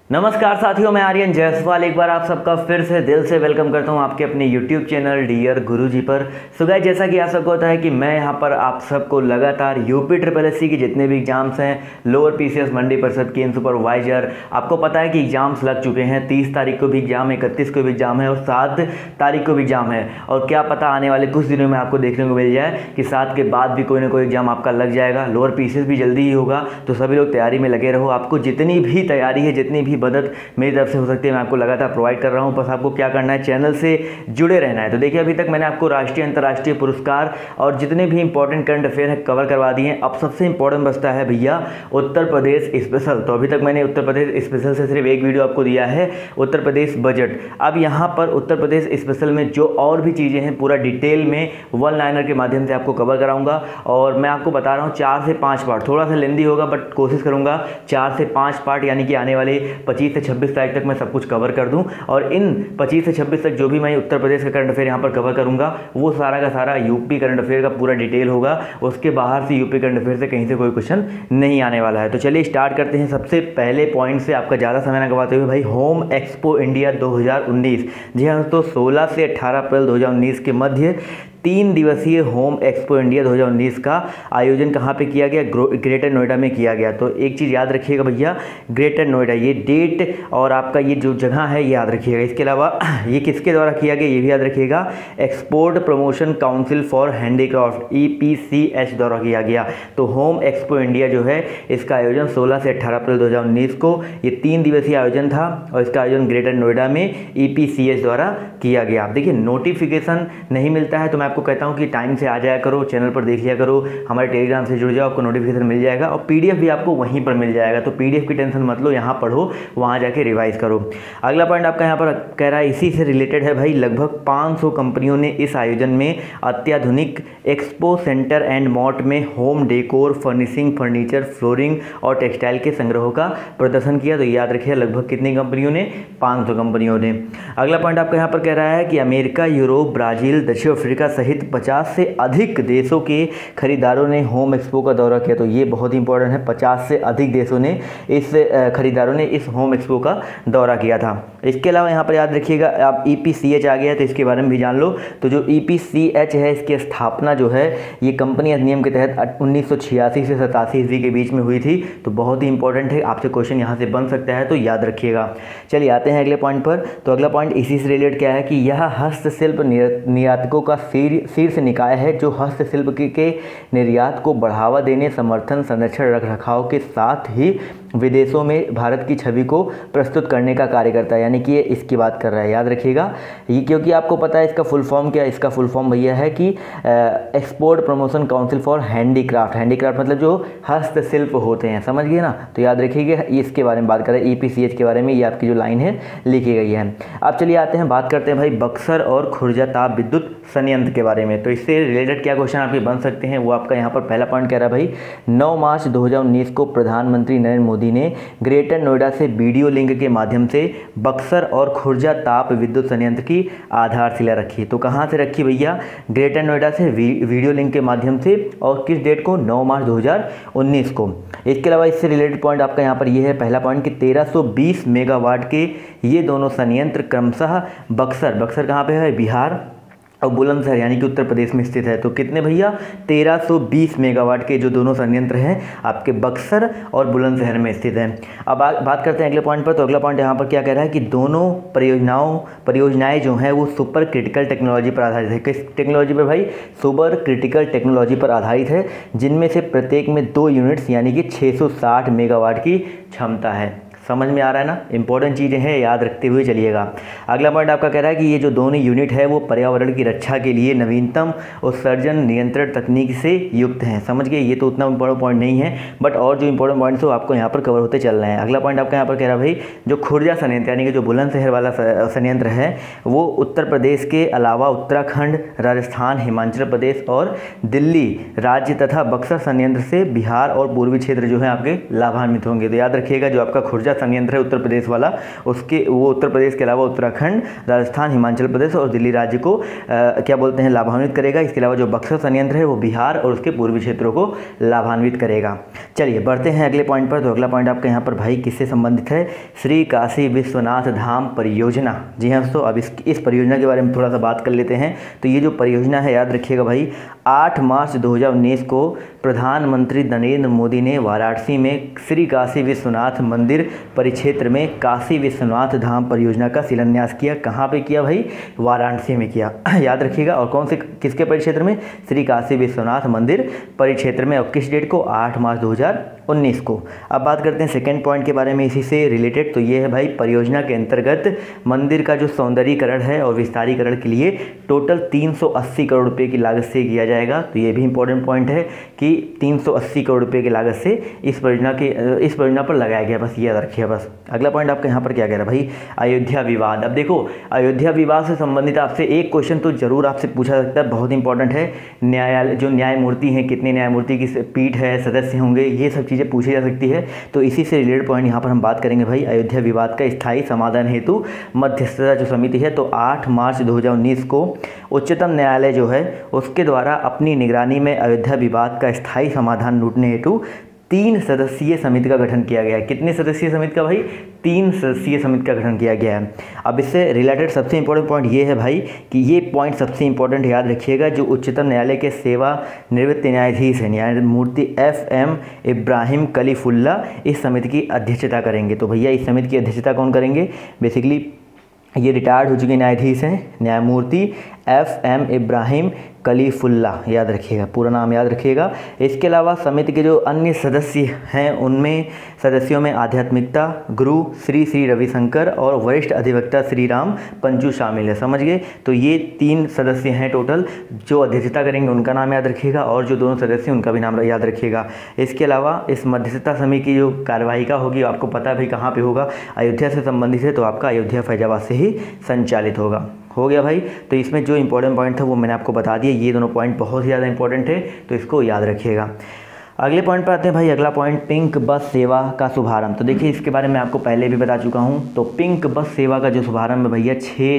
नमस्कार साथियों, मैं आर्यन जायसवाल एक बार आप सबका फिर से दिल से वेलकम करता हूं आपके अपने YouTube चैनल डियर गुरुजी पर। सो गाइस, जैसा कि आप सबको होता है कि मैं यहां पर आप सबको लगातार यूपी ट्रिपल एससी की जितने भी एग्जाम्स हैं, लोअर पीसीएस मंडी परिषद की सुपरवाइजर, आपको पता है कि एग्जाम्स लग चुके हैं। 30 तारीख को भी एग्जाम है, 31 को भी एग्जाम है और 7 तारीख को भी एग्जाम है। और क्या पता आने वाले कुछ दिनों में आपको देखने को मिल जाए कि 7 के बाद भी कोई ना कोई एग्जाम आपका लग जाएगा। लोअर पीसीएस भी जल्दी ही होगा, तो सभी लोग तैयारी में लगे रहो। आपको जितनी भी तैयारी है, जितनी भी मदद मेरी तरफ से हो सकती है, मैं आपको लगातार प्रोवाइड कर रहा हूं। बस आपको क्या करना है, चैनल से जुड़े रहना है। तो देखिए, अभी तक मैंने आपको राष्ट्रीय अंतर्राष्ट्रीय पुरस्कार और जितने भी इंपॉर्टेंट करंट अफेयर है कवर करवा दिए हैं। अब सबसे इंपॉर्टेंट बचता है भैया उत्तर प्रदेश स्पेशल। तो अभी तक मैंने उत्तर प्रदेश स्पेशल से सिर्फ एक वीडियो आपको दिया है, उत्तर प्रदेश बजट। अब यहाँ पर उत्तर प्रदेश स्पेशल में जो और भी चीज़ें हैं पूरा डिटेल में वन लाइनर के माध्यम से आपको कवर कराऊंगा। और मैं आपको बता रहा हूँ 4 से 5 पार्ट, थोड़ा सा लेंदी होगा बट कोशिश करूँगा 4 से 5 पार्ट, यानी कि आने वाले 25 से 26 तारीख तक मैं सब कुछ कवर कर दूं। और इन 25 से 26 तक जो भी मैं उत्तर प्रदेश का करंट अफेयर यहाँ पर कवर करूँगा वो सारा का सारा यूपी करंट अफेयर का पूरा डिटेल होगा। उसके बाहर से यूपी करंट अफेयर से कहीं से कोई क्वेश्चन नहीं आने वाला है। तो चलिए स्टार्ट करते हैं सबसे पहले पॉइंट से, आपका ज़्यादा समय ना गवाते हुए। भाई, होम एक्सपो इंडिया 2019, जी हाँ दोस्तों, 16 से 18 अप्रैल 2019 के मध्य 3 दिवसीय होम एक्सपो इंडिया 2019 का आयोजन कहाँ पे किया गया? ग्रेटर नोएडा में किया गया। तो एक चीज़ याद रखिएगा भैया, ग्रेटर नोएडा, ये डेट और आपका ये जो जगह है ये याद रखिएगा। इसके अलावा ये किसके द्वारा किया गया ये भी याद रखिएगा, export promotion council for handicraft EPCH द्वारा किया गया। तो होम एक्सपो इंडिया जो है इसका आयोजन 16 से 18 अप्रैल 2019 को ये 3 दिवसीय आयोजन था और इसका आयोजन ग्रेटर नोएडा में EPCH द्वारा किया गया। देखिए, नोटिफिकेशन नहीं मिलता है तो मैं आपको कहता हूं कि टाइम से आ जाया करो, चैनल पर देख लिया करो, हमारे टेलीग्राम से जुड़ जाओ, आपको नोटिफिकेशन मिल जाएगा और PDF भी आपको वहीं पर मिल जाएगा। तो PDF की टेंशन मत लो, यहाँ पढ़ो, वहाँ जाके रिवाइज करो। अगला पॉइंट आपका यहाँ पर कह रहा है, इसी से रिलेटेड है भाई। लगभग 500 कंपनियों ने इस आयोजन में अत्याधुनिक एक्सपो सेंटर एंड मॉट में home decor, furnishing, furniture, flooring और टेक्सटाइल के संग्रहों का प्रदर्शन किया। तो याद रखिए, लगभग कितनी कंपनियों ने? 500 कंपनियों ने। अगला पॉइंट आपका यहाँ पर कह रहा है कि अमेरिका, यूरोप, ब्राज़ील, दक्षिण अफ्रीका सहित 50 से अधिक देशों के खरीदारों ने होम एक्सपो का दौरा किया। तो ये बहुत इंपॉर्टेंट है, 50 से अधिक देशों ने खरीदारों ने इस होम एक्सपो का दौरा किया था। इसके अलावा यहाँ पर याद रखिएगा, आप EPCH आ गया तो इसके बारे में भी जान लो। तो जो EPCH है इसकी स्थापना जो है ये कंपनी अधिनियम के तहत 1986 से 87 ईस्वी के बीच में हुई थी। तो बहुत ही इंपॉर्टेंट है, आपसे क्वेश्चन यहाँ से बन सकता है, तो याद रखिएगा। चलिए आते हैं अगले पॉइंट पर। तो अगला पॉइंट इसी से रिलेटेड क्या है कि यह हस्तशिल्प निर्यातकों का शीर्ष निकाय है जो हस्तशिल्प के निर्यात को बढ़ावा देने, समर्थन, संरक्षण, रखरखाव के साथ ही विदेशों में भारत की छवि को प्रस्तुत करने का कार्य करता है। यानी कि ये इसकी बात कर रहा है, याद रखिएगा ये, क्योंकि आपको पता है इसका फुल फॉर्म क्या है। इसका फुल फॉर्म भैया है कि export promotion council for handicraft. Handicraft मतलब जो हस्तशिल्प होते हैं, समझ गए ना? तो याद रखिएगा इसके बारे में बात कर रहे हैं, EPCH के बारे में। ये आपकी जो लाइन है लिखी गई है। अब चलिए आते हैं, बात करते हैं भाई बक्सर और खुर्जा ताप विद्युत संयंत्र के बारे में। तो इससे रिलेटेड क्या क्वेश्चन आपके बन सकते हैं वो आपका यहाँ पर पहला पॉइंट कह रहा है भाई, 9 मार्च 2019 को प्रधानमंत्री नरेंद्र मोदी ने ग्रेटर नोएडा से वीडियो लिंक के माध्यम से बक्सर और खुर्जा ताप विद्युत संयंत्र की आधारशिला रखी। तो कहाँ से रखी भैया? ग्रेटर नोएडा से वीडियो लिंक के माध्यम से। और किस डेट को? 9 मार्च 2019 को। इसके अलावा इससे रिलेटेड पॉइंट आपका यहाँ पर ये है पहला पॉइंट कि 1320 मेगावाट के ये दोनों संयंत्र क्रमशः बक्सर कहाँ पे है? बिहार, और बुलंदशहर यानी कि उत्तर प्रदेश में स्थित है। तो कितने भैया? 1320 मेगावाट के जो दोनों संयंत्र हैं आपके बक्सर और बुलंदशहर में स्थित हैं। अब बात करते हैं अगले पॉइंट पर। तो अगला पॉइंट यहाँ पर क्या कह रहा है कि दोनों परियोजनाएं जो हैं वो सुपर क्रिटिकल टेक्नोलॉजी पर आधारित है। किस टेक्नोलॉजी पर भाई? सुपर क्रिटिकल टेक्नोलॉजी पर आधारित है, जिनमें से प्रत्येक में 2 यूनिट्स यानी कि 660 मेगावाट की क्षमता है। समझ में आ रहा है ना? इंपॉर्टेंट चीज़ें हैं, याद रखते हुए चलिएगा। अगला पॉइंट आपका कह रहा है कि ये जो दोनों यूनिट है वो पर्यावरण की रक्षा के लिए नवीनतम उत्सर्जन नियंत्रण तकनीक से युक्त हैं। समझ गए? ये तो उतना इंपॉर्टेंट पॉइंट नहीं है, बट और जो इंपॉर्टेंट पॉइंट्स हो आपको यहाँ पर कवर होते चल रहे हैं। अगला पॉइंट आपका यहाँ पर कह रहा है भाई, जो खुर्जा संयंत्र यानी कि जो बुलंदशहर वाला संयंत्र है वो उत्तर प्रदेश के अलावा उत्तराखंड, राजस्थान, हिमाचल प्रदेश और दिल्ली राज्य तथा बक्सर संयंत्र से बिहार और पूर्वी क्षेत्र जो है आपके लाभान्वित होंगे। तो याद रखिएगा, जो आपका खुर्जा बक्सा संयंत्र है उत्तर प्रदेश वाला, उसके वो उत्तर प्रदेश के अलावा उत्तराखंड, राजस्थान, हिमाचल प्रदेश और दिल्ली राज्य को क्या बोलते हैं लाभान्वित करेगा। इसके अलावा जो बक्सा संयंत्र है वो बिहार और उसके पूर्वी क्षेत्रों को लाभान्वित करेगा। चलिए बढ़ते हैं अगले पॉइंट पर। तो अगला पॉइंट आपका यहाँ पर भाई किससे संबंधित है? श्री काशी विश्वनाथ धाम परियोजना। जी हाँ दोस्तों, अब इस परियोजना के बारे में थोड़ा सा बात कर लेते हैं। तो ये जो परियोजना है याद रखिएगा भाई, 8 मार्च 2019 को प्रधानमंत्री नरेंद्र मोदी ने वाराणसी में श्री काशी विश्वनाथ मंदिर परिक्षेत्र में काशी विश्वनाथ धाम परियोजना का शिलान्यास किया। कहाँ पे किया भाई? वाराणसी में किया। याद रखिएगा। और कौन से किसके परिक्षेत्र में? श्री काशी विश्वनाथ मंदिर परिक्षेत्र में। और किस डेट को? 8 मार्च 2019 को। अब बात करते हैं सेकेंड पॉइंट के बारे में इसी से रिलेटेड। तो ये है भाई, परियोजना के अंतर्गत मंदिर का जो सौंदर्यीकरण है और विस्तारीकरण के लिए टोटल 380 करोड़ रुपये की लागत से किया जाएगा। तो ये भी इंपॉर्टेंट पॉइंट है कि 380 करोड़ रुपये की लागत से इस परियोजना पर लगाया गया। बस ये याद रखिए। बस अगला पॉइंट आपका यहाँ पर क्या कह रहा है भाई? अयोध्या विवाद। अब देखो, अयोध्या विवाद से संबंधित आपसे एक क्वेश्चन तो जरूर आपसे पूछा सकता है, बहुत इंपॉर्टेंट है। न्यायालय जो न्यायमूर्ति हैं, कितने न्यायमूर्ति की पीठ है, सदस्य होंगे, ये सब चीज़ें पूछी जा सकती है। तो इसी से रिलेटेड पॉइंट यहाँ पर हम बात करेंगे भाई। अयोध्या विवाद का स्थायी समाधान हेतु मध्यस्थता जो समिति है, तो 8 मार्च 2019 को उच्चतम न्यायालय जो है उसके द्वारा अपनी निगरानी में अयोध्या विवाद का स्थायी समाधान ढूंढने हेतु 3 सदस्यीय समिति का गठन किया गया है। कितने सदस्यीय समिति का भाई? 3 सदस्यीय समिति का गठन किया गया है। अब इससे रिलेटेड सबसे इंपॉर्टेंट पॉइंट ये है भाई कि ये पॉइंट सबसे इंपॉर्टेंट याद रखिएगा। जो उच्चतम न्यायालय के सेवानिवृत्त न्यायाधीश है, न्यायमूर्ति FM इब्राहिम कलीफुल्ला इस समिति की अध्यक्षता करेंगे। तो भैया इस समिति की अध्यक्षता कौन करेंगे? बेसिकली ये रिटायर्ड हो चुके न्यायाधीश हैं, न्यायमूर्ति FM इब्राहिम कलीफुल्ला, याद रखिएगा, पूरा नाम याद रखिएगा। इसके अलावा समिति के जो अन्य सदस्य हैं उनमें सदस्यों में आध्यात्मिकता गुरु श्री श्री रविशंकर और वरिष्ठ अधिवक्ता श्री राम पंचू शामिल है। समझ गए? तो ये 3 सदस्य हैं टोटल जो अध्यक्षता करेंगे, उनका नाम याद रखिएगा, और जो दोनों सदस्य हैं उनका भी नाम याद रखिएगा। इसके अलावा इस मध्यस्थता समिति की जो कार्यवाहिका होगी, आपको पता है भाई कहाँ पर होगा? अयोध्या से संबंधित है, तो आपका अयोध्या फैजाबाद से ही संचालित होगा। हो गया भाई। तो इसमें जो इंपॉर्टेंट पॉइंट था वो मैंने आपको बता दिया। ये दोनों पॉइंट बहुत ही ज़्यादा इंपॉर्टेंट है, तो इसको याद रखिएगा। अगले पॉइंट पर आते हैं भाई। अगला पॉइंट, पिंक बस सेवा का शुभारंभ। तो देखिए इसके बारे में आपको पहले भी बता चुका हूँ। तो पिंक बस सेवा का जो शुभारंभ है भैया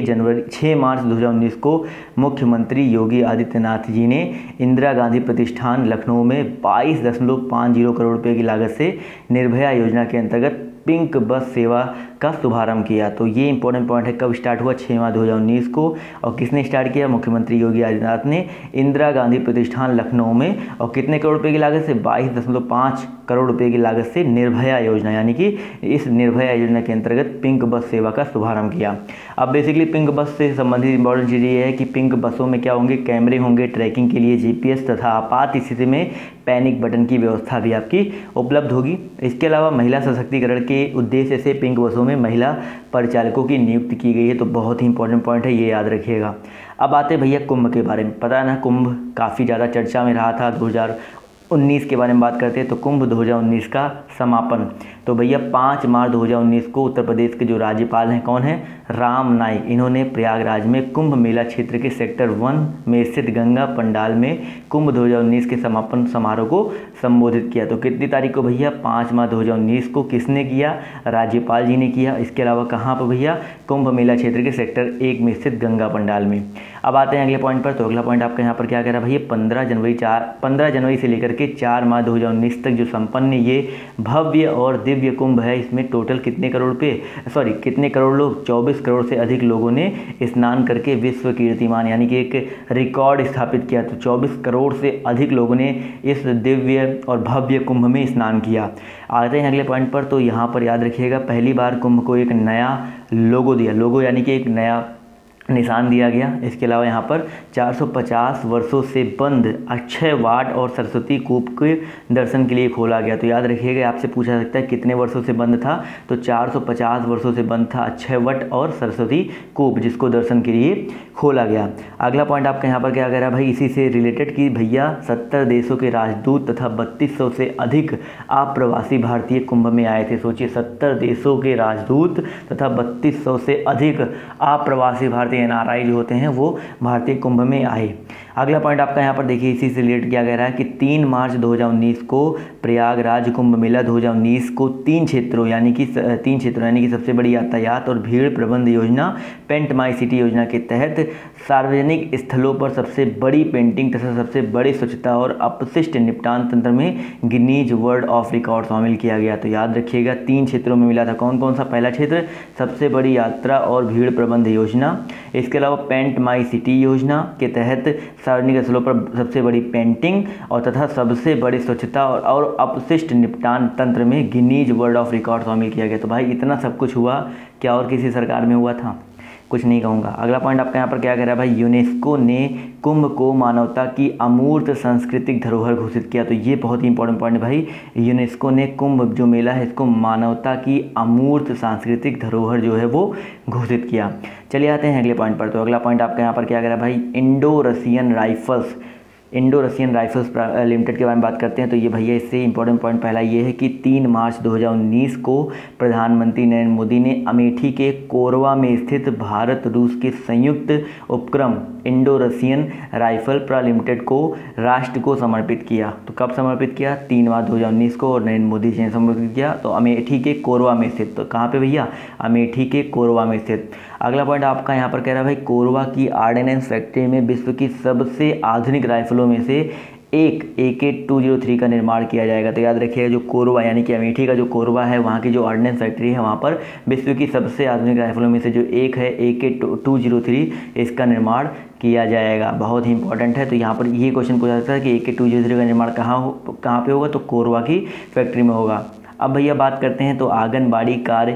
6 मार्च 2019 को मुख्यमंत्री योगी आदित्यनाथ जी ने इंदिरा गांधी प्रतिष्ठान लखनऊ में 22.50 करोड़ रुपये की लागत से निर्भया योजना के अंतर्गत पिंक बस सेवा का शुभारंभ किया। तो ये इंपॉर्टेंट पॉइंट है। कब स्टार्ट हुआ? 6 मार्च 2019 को। और किसने स्टार्ट किया? मुख्यमंत्री योगी आदित्यनाथ ने इंदिरा गांधी प्रतिष्ठान लखनऊ में। और कितने करोड़ रुपए की लागत से? 22.5 करोड़ रुपए की लागत से निर्भया योजना, यानी कि इस निर्भया योजना के अंतर्गत पिंक बस सेवा का शुभारंभ किया। अब बेसिकली पिंक बस से संबंधित इंपॉर्टेंट चीज़ ये है कि पिंक बसों में क्या होंगे? कैमरे होंगे, ट्रैकिंग के लिए GPS तथा आपात स्थिति में पैनिक बटन की व्यवस्था भी आपकी उपलब्ध होगी। इसके अलावा महिला सशक्तिकरण के उद्देश्य से पिंक बसों में महिला परिचालकों की नियुक्ति की गई है। तो बहुत ही इंपॉर्टेंट पॉइंट है, ये याद रखिएगा। अब आते हैं भैया कुंभ के बारे में। पता है ना, कुंभ काफ़ी ज़्यादा चर्चा में रहा था। 2019 के बारे में बात करते हैं तो कुंभ 2019 का समापन। तो भैया 5 मार्च 2019 को उत्तर प्रदेश के जो राज्यपाल हैं, कौन है? राम नाईक। इन्होंने प्रयागराज में कुंभ मेला क्षेत्र के सेक्टर 1 में स्थित गंगा पंडाल में कुंभ 2019 के समापन समारोह को संबोधित किया। तो कितनी तारीख को भैया? 5 मार्च 2019 को। किसने किया? राज्यपाल जी ने किया। इसके अलावा कहाँ पर भैया? कुंभ मेला क्षेत्र के सेक्टर 1 में स्थित गंगा पंडाल में। अब आते हैं अगले पॉइंट पर। तो अगला पॉइंट आपका यहाँ पर क्या कह रहा है भैया? 15 जनवरी से लेकर के 4 मार्च 2019 तक जो संपन्न ये भव्य और दिव्य कुंभ है, इसमें टोटल कितने करोड़ लोग? 24 करोड़ से अधिक लोगों ने स्नान करके विश्व कीर्तिमान यानी कि एक रिकॉर्ड स्थापित किया। तो 24 करोड़ से अधिक लोगों ने इस दिव्य और भव्य कुंभ में स्नान किया। आते हैं अगले पॉइंट पर। तो यहाँ पर याद रखिएगा, पहली बार कुंभ को एक नया लोगो दिया। लोगो यानी कि एक नया निशान दिया गया। इसके अलावा यहाँ पर 450 वर्षों से बंद अक्षय वाट और सरस्वती कूप के दर्शन के लिए खोला गया। तो याद रखिएगा, आपसे पूछा सकता है कितने वर्षों से बंद था? तो 450 वर्षों से बंद था अक्षय वट और सरस्वती कूप, जिसको दर्शन के लिए खोला गया। अगला पॉइंट आपका यहाँ पर क्या कह रहा है भाई? इसी से रिलेटेड कि भैया 70 देशों के राजदूत तथा 3200 से अधिक अप्रवासी भारतीय कुंभ में आए थे। सोचिए, 70 देशों के राजदूत तथा 3200 से अधिक अप्रवासी भारतीय NRI जो होते हैं वो भारतीय कुंभ में आए। अगला पॉइंट आपका यहाँ पर देखिए, इसी से रिलेटेड क्या कह रहा है कि 3 मार्च 2019 को प्रयागराज कुंभ मेला 2019 को 3 क्षेत्रों यानी कि सबसे बड़ी यातायात और भीड़ प्रबंध योजना पेंट माई सिटी योजना के तहत सार्वजनिक स्थलों पर सबसे बड़ी पेंटिंग तथा सबसे बड़ी स्वच्छता और अपशिष्ट निपटान तंत्र में गिनीज वर्ल्ड ऑफ रिकॉर्ड शामिल किया गया। तो याद रखिएगा 3 क्षेत्रों में मिला था। कौन कौन सा? पहला क्षेत्र सबसे बड़ी यात्रा और भीड़ प्रबंध योजना, इसके अलावा पेंट माई सिटी योजना के तहत सार्वजनिक स्थलों पर सबसे बड़ी पेंटिंग और तथा सबसे बड़ी स्वच्छता और अपशिष्ट निपटान तंत्र में गिनीज वर्ल्ड ऑफ रिकॉर्ड शामिल किया गया। तो भाई इतना सब कुछ हुआ, क्या और किसी सरकार में हुआ था? कुछ नहीं कहूँगा। अगला पॉइंट आपका यहाँ पर क्या कह रहा है भाई, यूनेस्को ने कुंभ को मानवता की अमूर्त सांस्कृतिक धरोहर घोषित किया। तो ये बहुत ही इंपॉर्टेंट पॉइंट है भाई, यूनेस्को ने कुंभ जो मेला है इसको मानवता की अमूर्त सांस्कृतिक धरोहर जो है वो घोषित किया। चलिए आते हैं अगले पॉइंट पर। तो अगला पॉइंट आपका यहाँ पर क्या कह रहा है भाई, इंडो रसियन राइफल्स लिमिटेड के बारे में बात करते हैं। तो ये भैया इससे इंपॉर्टेंट पॉइंट पहला ये है कि 3 मार्च 2019 को प्रधानमंत्री नरेंद्र मोदी ने अमेठी के कोरबा में स्थित भारत रूस के संयुक्त उपक्रम इंडो रसियन राइफल लिमिटेड को राष्ट्र को समर्पित किया। तो कब समर्पित किया? 3 मार्च 2019 को, और नरेंद्र मोदी जी ने समर्पित किया। तो अमेठी के कोरबा में स्थित, तो कहाँ पे भैया? अमेठी के कोरबा में स्थित। अगला पॉइंट आपका यहाँ पर कह रहा है भाई, कोरबा की आर्डिनेंस फैक्ट्री में विश्व की सबसे आधुनिक राइफलों में से एक AK-203 का निर्माण किया जाएगा। तो याद रखिएगा जो कोरबा यानी कि अमेठी का जो कोरबा है वहाँ की जो ऑर्डिनेंस फैक्ट्री है वहाँ पर विश्व की सबसे आधुनिक राइफलों में से जो एक है AK-203 इसका निर्माण किया जाएगा। बहुत ही इंपॉर्टेंट है। तो यहाँ पर ये क्वेश्चन पूछा जाता है कि AK-203 का निर्माण कहाँ पे होगा? तो कोरबा की फैक्ट्री में होगा। अब भैया बात करते हैं तो आंगनबाड़ी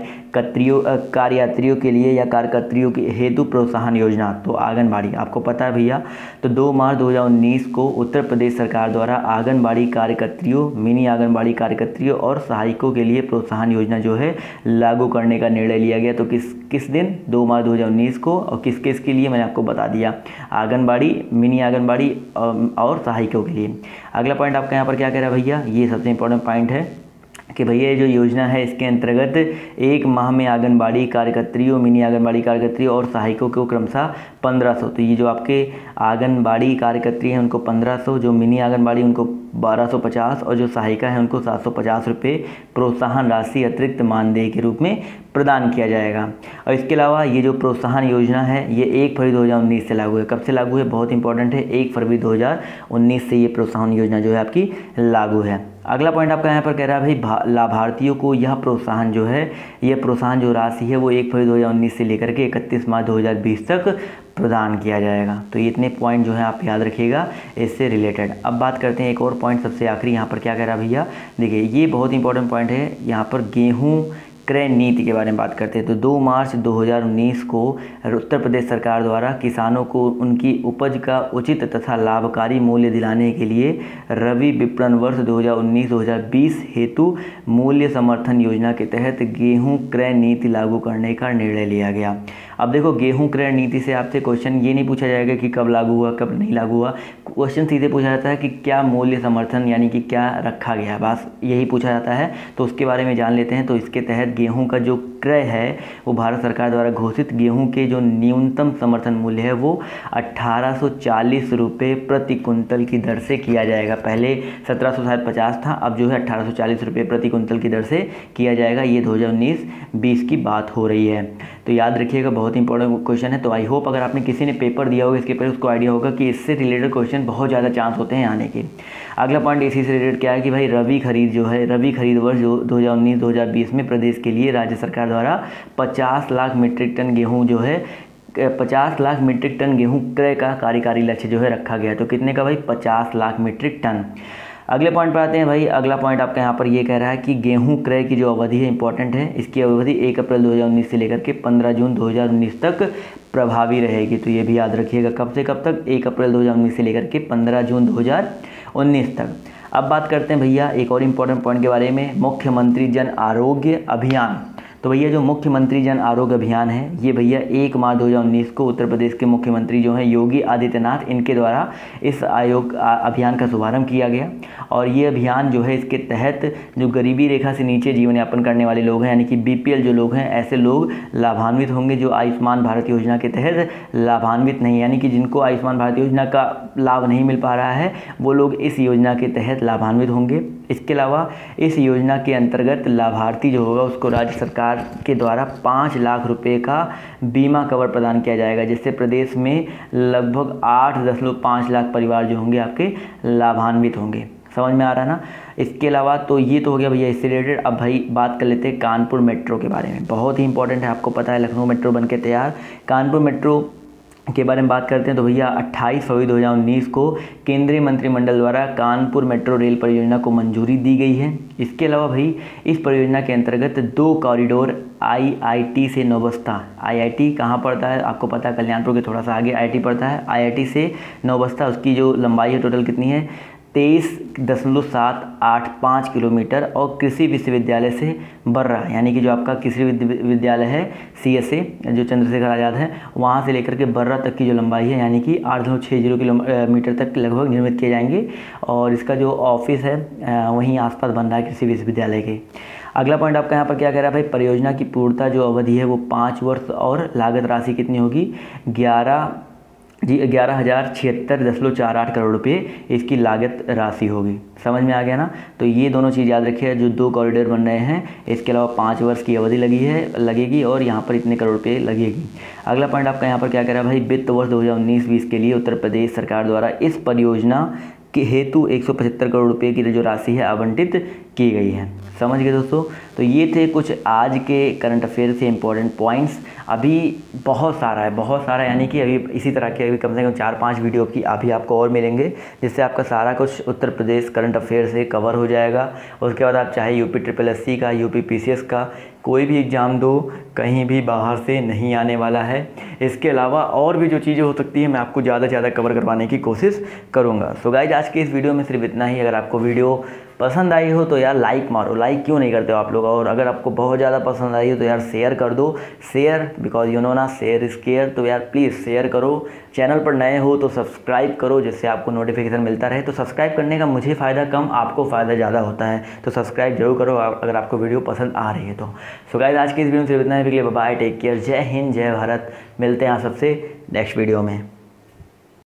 कार्ययात्रियों के लिए या कार्यकर्त्रियों के हेतु प्रोत्साहन योजना। तो आंगनबाड़ी आपको पता है भैया, तो 2 मार्च 2019 को उत्तर प्रदेश सरकार द्वारा आंगनबाड़ी कार्यकर्त्रियों, मिनी आंगनबाड़ी कार्यकर्त्रियों और सहायकों के लिए प्रोत्साहन योजना जो है लागू करने का निर्णय लिया गया। तो किस दिन? 2 मार्च 2019 को। और किस किस के लिए मैंने आपको बता दिया, आंगनबाड़ी, मिनी आंगनबाड़ी और सहायकों के लिए। अगला पॉइंट आपका यहाँ पर क्या कह रहा है भैया, ये सबसे इंपॉर्टेंट पॉइंट है कि भैया ये जो योजना है इसके अंतर्गत 1 माह में आंगनबाड़ी कार्यकर्त्रियों, मिनी आंगनबाड़ी कार्यकर्त्रियों और सहायकों को क्रमशः 1500। तो ये जो आपके आंगनबाड़ी कार्यकर्त्री हैं उनको 1500, जो मिनी आंगनबाड़ी उनको 1250 और जो सहायिका है उनको 750 रुपये प्रोत्साहन राशि अतिरिक्त मानदेय के रूप में प्रदान किया जाएगा। और इसके अलावा ये जो प्रोत्साहन योजना है ये 1 फरवरी 2019 से लागू है। कब से लागू है? बहुत इंपॉर्टेंट है, 1 फरवरी 2019 से ये प्रोत्साहन योजना जो है आपकी लागू है। अगला पॉइंट आपका यहाँ पर कह रहा है भाई, लाभार्थियों को यह प्रोत्साहन जो है, यह प्रोत्साहन जो राशि है वो 1 फरवरी 2019 से लेकर के 31 मार्च 2020 तक प्रदान किया जाएगा। तो ये इतने पॉइंट जो है आप याद रखिएगा इससे रिलेटेड। अब बात करते हैं एक और पॉइंट, सबसे आखिरी यहाँ पर क्या कह रहा है भैया, देखिए ये बहुत इंपॉर्टेंट पॉइंट है। यहाँ पर गेहूँ क्रय नीति के बारे में बात करते हैं। तो 2 मार्च 2019 को उत्तर प्रदेश सरकार द्वारा किसानों को उनकी उपज का उचित तथा लाभकारी मूल्य दिलाने के लिए रबी विपणन वर्ष 2019-2020 हेतु मूल्य समर्थन योजना के तहत गेहूं क्रय नीति लागू करने का निर्णय लिया गया। अब देखो, गेहूं क्रय नीति से आपसे क्वेश्चन ये नहीं पूछा जाएगा कि कब लागू हुआ कब नहीं लागू हुआ, क्वेश्चन सीधे पूछा जाता है कि क्या मूल्य समर्थन यानी कि क्या रखा गया, बस यही पूछा जाता है। तो उसके बारे में जान लेते हैं। तो इसके तहत गेहूं का जो क्रय है वो भारत सरकार द्वारा घोषित गेहूं के जो न्यूनतम समर्थन मूल्य है वो 1840 रुपये प्रति कुंतल की दर से किया जाएगा। पहले 1750 था, अब जो है 1840 रुपये प्रति कुंतल की दर से किया जाएगा। ये 2019-20 की बात हो रही है। तो याद रखिएगा, बहुत इंपॉर्टेंट क्वेश्चन है। तो आई होप अगर आपने किसी ने पेपर दिया होगा इसके पहले उसको आइडिया होगा कि इससे रिलेटेड क्वेश्चन बहुत ज़्यादा चांस होते हैं आने के। अगला पॉइंट इसी से रिलेटेड क्या है कि भाई रबी खरीद जो है, रबी खरीद वर्ष 2019-2020 में प्रदेश के लिए राज्य सरकार द्वारा 50 लाख मीट्रिक टन गेहूँ जो है 50 लाख मीट्रिक टन गेहूं क्रय का कार्यकारी लक्ष्य जो है रखा गया। तो कितने का भाई? 50 लाख मीट्रिक टन। अगले पॉइंट पर आते हैं भाई। अगला पॉइंट आपका यहाँ पर ये कह रहा है कि गेहूं क्रय की जो अवधि है इंपॉर्टेंट है, इसकी अवधि 1 अप्रैल 2019 से लेकर के 15 जून 2019 तक प्रभावी रहेगी। तो ये भी याद रखिएगा, कब से कब तक? 1 अप्रैल 2019 से लेकर के 15 जून 2019 तक। अब बात करते हैं भैया एक और इम्पॉर्टेंट पॉइंट के बारे में, मुख्यमंत्री जन आरोग्य अभियान तो भैया जो मुख्यमंत्री जन आरोग्य अभियान है ये भैया 1 मार्च 2019 को उत्तर प्रदेश के मुख्यमंत्री जो हैं योगी आदित्यनाथ इनके द्वारा इस अभियान का शुभारंभ किया गया। और ये अभियान जो है इसके तहत जो गरीबी रेखा से नीचे जीवन यापन करने वाले लोग हैं यानी कि BPL जो लोग हैं ऐसे लोग लाभान्वित होंगे जो आयुष्मान भारत योजना के तहत लाभान्वित नहीं, यानी कि जिनको आयुष्मान भारत योजना का लाभ नहीं मिल पा रहा है वो लोग इस योजना के तहत लाभान्वित होंगे। इसके अलावा इस योजना के अंतर्गत लाभार्थी जो होगा उसको राज्य सरकार के द्वारा 5 लाख रुपए का बीमा कवर प्रदान किया जाएगा, जिससे प्रदेश में लगभग 8.5 लाख परिवार जो होंगे आपके लाभान्वित होंगे। समझ में आ रहा है ना। इसके अलावा तो ये तो हो गया भैया इससे रिलेटेड। अब भाई बात कर लेते हैं कानपुर मेट्रो के बारे में, बहुत ही इंपॉर्टेंट है। आपको पता है लखनऊ मेट्रो बनके तैयार, कानपुर मेट्रो के बारे में बात करते हैं तो भैया 28 फरवरी 2019 को केंद्रीय मंत्रिमंडल द्वारा कानपुर मेट्रो रेल परियोजना को मंजूरी दी गई है। इसके अलावा भाई इस परियोजना के अंतर्गत 2 कॉरिडोर IIT से नौबस्ता, IIT कहाँ पड़ता है आपको पता है, कल्याणपुर के थोड़ा सा आगे IIT पड़ता है। IIT से नौबस्ता उसकी जो लंबाई है टोटल कितनी है 23.785 किलोमीटर, और कृषि विश्वविद्यालय से बर्रा यानी कि जो आपका कृषि विद्यालय है CSA जो चंद्रशेखर आज़ाद है वहाँ से लेकर के बर्रा तक की जो लंबाई है यानी कि 8.60 किलोमीटर तक लगभग निर्मित किए जाएंगे। और इसका जो ऑफिस है वहीं आसपास बन रहा है कृषि विश्वविद्यालय के। अगला पॉइंट आपका यहाँ पर क्या कह रहा है भाई, परियोजना की पूर्णता जो अवधि है वो 5 वर्ष और लागत राशि कितनी होगी 11,076.48 करोड़ रुपए इसकी लागत राशि होगी। समझ में आ गया ना। तो ये दोनों चीज़ याद रखिए, जो 2 कॉरिडोर बन रहे हैं इसके अलावा 5 वर्ष की अवधि लगेगी और यहाँ पर इतने करोड़ रुपये लगेगी। अगला पॉइंट आपका यहाँ पर क्या कह रहा है भाई, वित्त वर्ष 2019-20 के लिए उत्तर प्रदेश सरकार द्वारा इस परियोजना के हेतु 175 करोड़ रुपए की जो राशि है आवंटित की गई है। समझ गए दोस्तों। तो ये थे कुछ आज के करंट अफेयर से इम्पोर्टेंट पॉइंट्स। अभी बहुत सारा यानी कि अभी इसी तरह के अभी कम से कम 4-5 वीडियो की अभी आपको और मिलेंगे, जिससे आपका सारा कुछ उत्तर प्रदेश करंट अफेयर से कवर हो जाएगा। उसके बाद आप चाहे UP-SSC का, UP-PCS का कोई भी एग्ज़ाम दो, कहीं भी बाहर से नहीं आने वाला है। इसके अलावा और भी जो चीज़ें हो सकती हैं मैं आपको ज़्यादा से ज़्यादा कवर करवाने की कोशिश करूँगा। सो गाइस आज के इस वीडियो में सिर्फ इतना ही। अगर आपको वीडियो पसंद आई हो तो यार लाइक मारो, लाइक क्यों नहीं करते हो आप लोग। और अगर आपको बहुत ज़्यादा पसंद आई हो तो यार शेयर कर दो, शेयर बिकॉज यू नो ना शेयर इज़ केयर। तो यार प्लीज़ शेयर करो। चैनल पर नए हो तो सब्सक्राइब करो जिससे आपको नोटिफिकेशन मिलता रहे। तो सब्सक्राइब करने का मुझे फ़ायदा कम, आपको फ़ायदा ज़्यादा होता है। तो सब्सक्राइब जरूर करो अगर आपको वीडियो पसंद आ रही है तो। सो गाइस आज की इस वीडियो में सिर्फ इतना है। बाय, टेक केयर, जय हिंद, जय भारत। मिलते हैं आप सबसे नेक्स्ट वीडियो में।